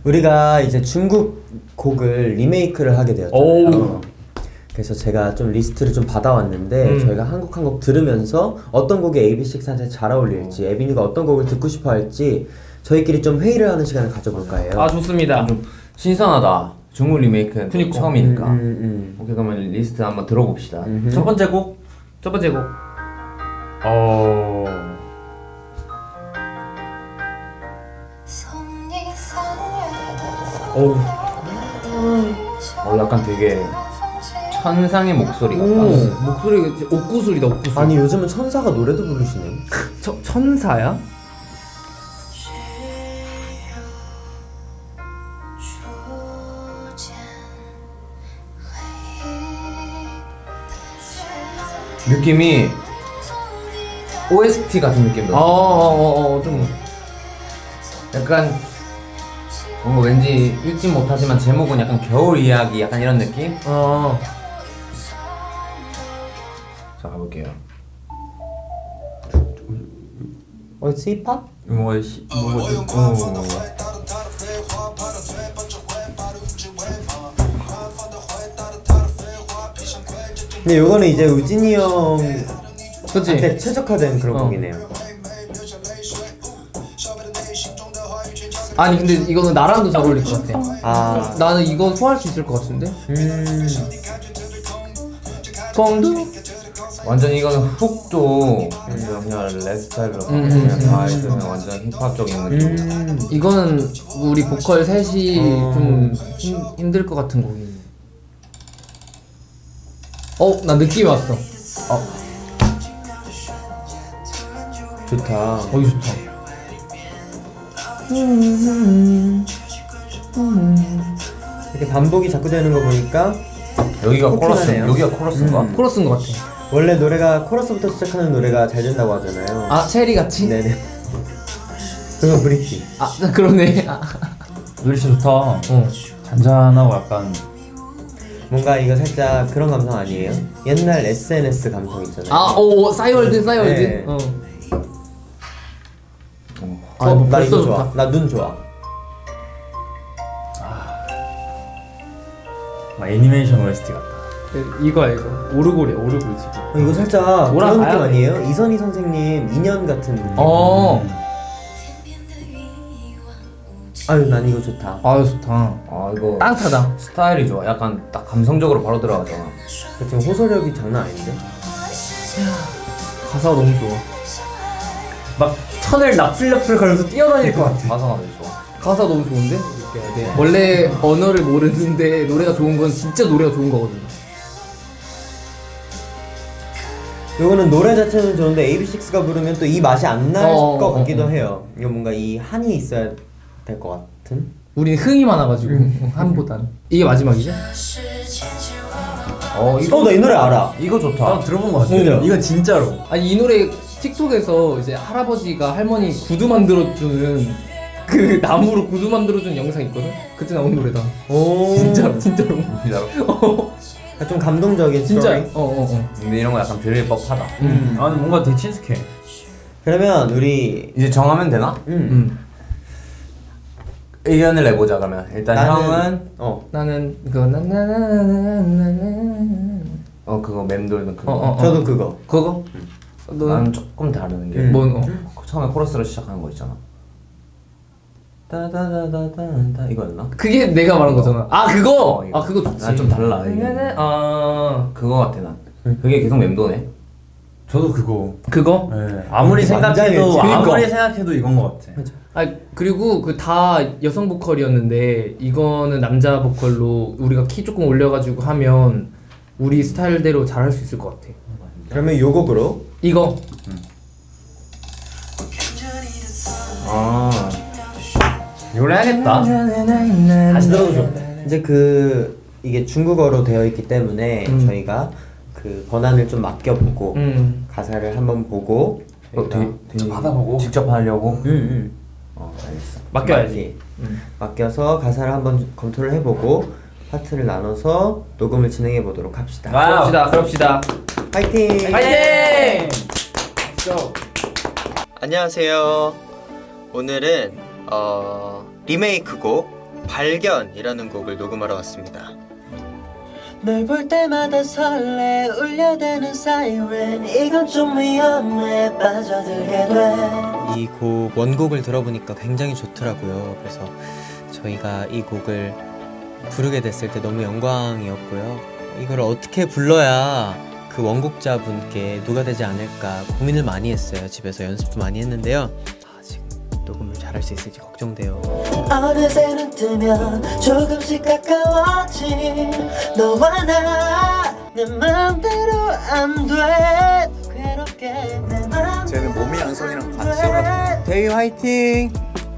우리가 이제 중국 곡을 리메이크를 하게 되었잖아요. 그래서 제가 좀 리스트를 좀 받아왔는데 저희가 한 곡 한 곡 들으면서 어떤 곡이 AB6IX한테 잘 어울릴지, 에비뉴가 어떤 곡을 듣고 싶어 할지 저희끼리 좀 회의를 하는 시간을 가져볼까 해요. 아, 좋습니다. 좀 신선하다. 중국 리메이크는 그니까. 처음이니까. 오케이, 그러면 리스트 한번 들어봅시다. 첫 번째 곡. 약간 되게 천상의 목소리 같다. 목소리가 옥구슬이다, 옥구슬. 아니 요즘은 천사가 노래도 부르시네. 천사야? 느낌이 OST 같은 느낌도. 좀 약간 뭔가 왠지 읽지 못하지만 제목은 약간 겨울 이야기 약간 이런 느낌? 자, 가볼게요. 힙합? 근데 요거는 이제 우진이 형한테 최적화된 그런 곡이네요. 아니 근데 이거는 나랑도 잘 어울릴 것 같아. 나는 이거 소화할 수 있을 것 같은데? 꽁두? 완전 이거는 훅도 그냥 랩 스타일로 그냥 다 있으면 완전 힙합적인 느낌. 이거는 우리 보컬 셋이 좀 힘들 것 같은 곡이네. 나 느낌이 왔어. 좋다. 이거 좋다. 이렇게 반복이 자꾸 되는 거 보니까 여기가 코러스네요. 여기가 코러스인가? 코러스인 것 같아. 원래 노래가 코러스부터 시작하는 노래가 잘 된다고 하잖아요. 아, 체리 같이? 네네. 그건 브리티. 그러네. 노래 진짜 좋다. 잔잔하고 약간 뭔가 이거 살짝 그런 감성 아니에요? 옛날 SNS 감성 있잖아요. 싸이월드. 네. 나 이거 좋아. 나 눈 좋아. 애니메이션 OST 같다. 이거야 이거. 오르골 지금. 이거 살짝 그런 느낌 돼. 아니에요? 이선희 선생님 2년 같은 느낌. 아유 난 이거 좋다. 좋다. 이거 따뜻하다. 스타일이 좋아. 약간 딱 감성적으로 바로 들어가잖아. 지금 호소력이 장난 아닌데? 가사가 너무 좋아. 막 천을 나풀나풀 걸면서 뛰어다닐 것 같아. 가사가 되게 좋아. 가사 너무 좋은데? 원래 언어를 모르는데 노래가 좋은 건 진짜 노래가 좋은 거거든. 요거는 노래 자체는 좋은데 AB6IX가 부르면 또 이 맛이 안 날 것 같기도 해요. 이거 뭔가 이 한이 있어야 될 것 같은? 우리는 흥이 많아가지고 한보단. 이게 마지막이지? 나 이 노래 알아. 이거 좋다. 들어본 것 같아. 이건 진짜로. 아니 이 노래 틱톡에서 이제 할아버지가 할머니 구두 만들어주는 그 나무로 구두 만들어주는 영상 있거든? 그때 나온 노래다. 진짜로. 진짜로? 좀 감동적인 진짜. 스토리? 근데 이런 거 약간 들을 법하다. 뭔가 되게 친숙해. 그러면 우리 이제 정하면 되나? 의견을 내보자. 그러면 일단 형은 나는 그거 그거 맴돌는 그거. 저도 그거. 그거? 나는 조금 다른 게 처음에 코러스로 시작하는 거 있잖아. 따다다다다 이거였나? 그게 내가 말한 거잖아. 그거? 그거 좋지. 난 좀 달라 이게. 그거 같아 난. 그게 계속 맴도네. 저도 그거. 그거? 네. 아무리 생각해도 이건 것 같아. 그리고 그 다 여성 보컬이었는데 이거는 남자 보컬로 우리가 키 조금 올려가지고 하면 우리 스타일대로 잘 할 수 있을 것 같아. 그러면 요 곡으로 이거. 이걸 해야겠다. 다시 들어도 좋아. 이제 이게 중국어로 되어 있기 때문에 저희가 그 번안을 좀 맡겨보고 가사를 한번 보고 되게 받아보고 직접 하려고? 알겠어. 맡겨야지. 맡겨서 가사를 한번 검토를 해보고 파트를 나눠서 녹음을 진행해 보도록 합시다. 그럽시다. 파이팅! 파이팅! 안녕하세요. 오늘은 리메이크 곡 발견이라는 곡을 녹음하러 왔습니다. 널 볼 때마다 설레 울려대는 사이렌 이건 좀 위험해 빠져들게 돼. 이 곡 원곡을 들어보니까 굉장히 좋더라고요. 그래서 저희가 이 곡을 부르게 됐을 때 너무 영광이었고요. 이걸 어떻게 불러야 그 원곡자분께 누가 되지 않을까 고민을 많이 했어요. 집에서 연습도 많이 했는데요. 지금 녹음을 잘할 수 있을지 걱정돼요. 어느새는 뜨면 조금씩 가까워진 너와 나 내 맘대로 안 돼 괴롭게 내 맘. 쟤는 몸이 양손이랑 같이 데이 화이팅!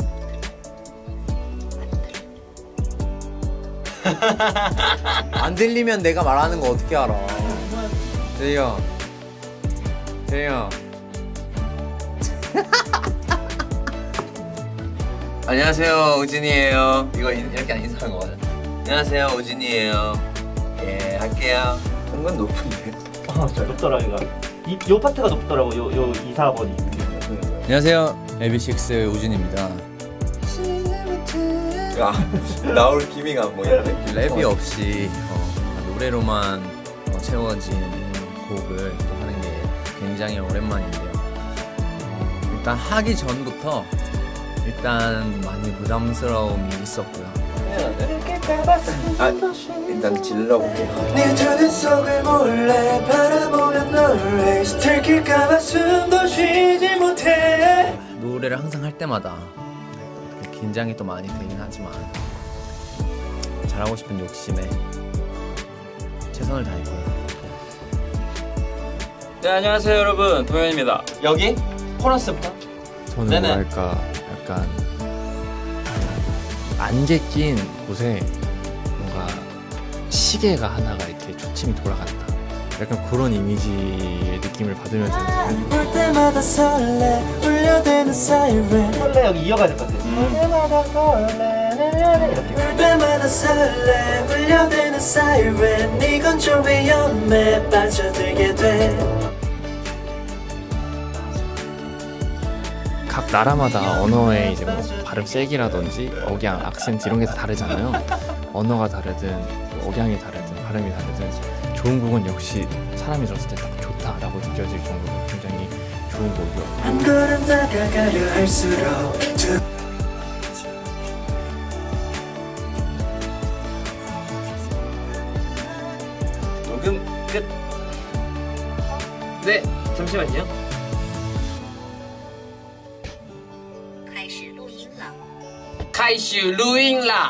안 들리면 내가 말하는 거 어떻게 알아? 대희 형, 대희 형. 안녕하세요, 우진이에요. 이거 이렇게 안 인사하는 거 맞아? 안녕하세요, 우진이에요. 예, 할게요. 은근 높은데. 아 진짜 높더라 이거. 요 파트가 높더라고. 요 2, 4번이. 안녕하세요, AB6 우진입니다. 야, 나올 기미가 안 보이는데? 랩이 없이 노래로만 채워진 곡을 또 하는 게 굉장히 오랜만인데요. 일단 하기 전부터 일단 많이 부담스러움이 있었고요. 일단 질러볼게요. 네 두눈 속을 몰래 바라보면 너를 들킬까봐 숨도 쉬지 못해. 노래를 항상 할 때마다 긴장이 또 많이 되긴 하지만 잘하고 싶은 욕심에 최선을 다했고요. 네, 안녕하세요 여러분, 도현입니다. 여기 코러스부터. 저는 네네. 뭐랄까 약간 안개 낀 곳에 뭔가 시계가 하나가 이렇게 초침이 돌아간다. 약간 그런 이미지의 느낌을 받으면서 볼 때마다 설레 울려대는 사이렌 원래 여기 이어가야 될 것 같아. 볼 때마다 설레 이렇게. 볼 때마다 설레 울려대는 사이렌 이건 좀 위험해 빠져들게 돼. 각 나라마다 언어의 이제 뭐 발음 세기라든지 억양, 악센트 이런 게 다 다르잖아요. 언어가 다르든 뭐 억양이 다르든 발음이 다르든 좋은 곡은 역시 사람이 들었을 때 딱 좋다라고 느껴질 정도로 굉장히 좋은 곡이요. 한 걸음 다가가려 할수록 녹음 끝. 네, 잠시만요. 开始录音啦.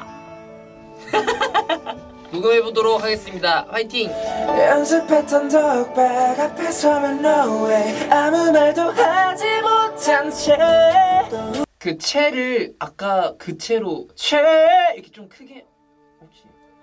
녹음해보도록 하겠습니다. 화이팅! 연습했던 독박 앞에 서면 no way 아무 말도 하지 못한 채 그 채를 아까 그 채로 채 이렇게 좀 크게 혹시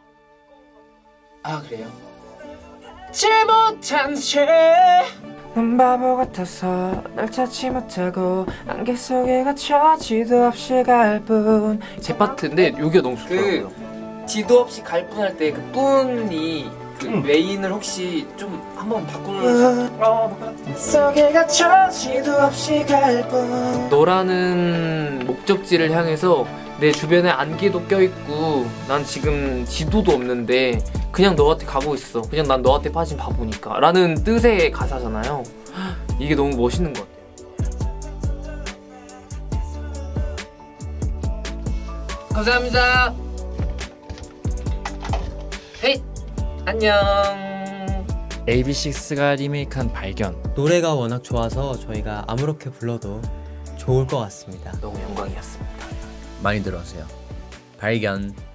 그래요? 채 못한 채 난 바보 같아서 널 찾지 못하고 안개 속에 갇혀 지도 없이 갈 뿐. 제 파트인데 여기가 너무 좋더라고요. 그 지도 없이 갈 뿐 할 때 그 뿐이 그 메인을 혹시 좀 한번 바꾸는 속에 갇혀 지도 없이 갈 뿐. 너라는 목적지를 향해서 내 주변에 안개도 껴있고 난 지금 지도도 없는데 그냥 너한테 가고 있어. 그냥 난 너한테 빠진 바보니까 라는 뜻의 가사잖아요. 이게 너무 멋있는 것 같아요. 감사합니다. 헤이 안녕. AB6IX가 리메이크한 발견. 노래가 워낙 좋아서 저희가 아무렇게 불러도 좋을 것 같습니다. 너무 영광이었습니다. 많이 들어주세요. 발견.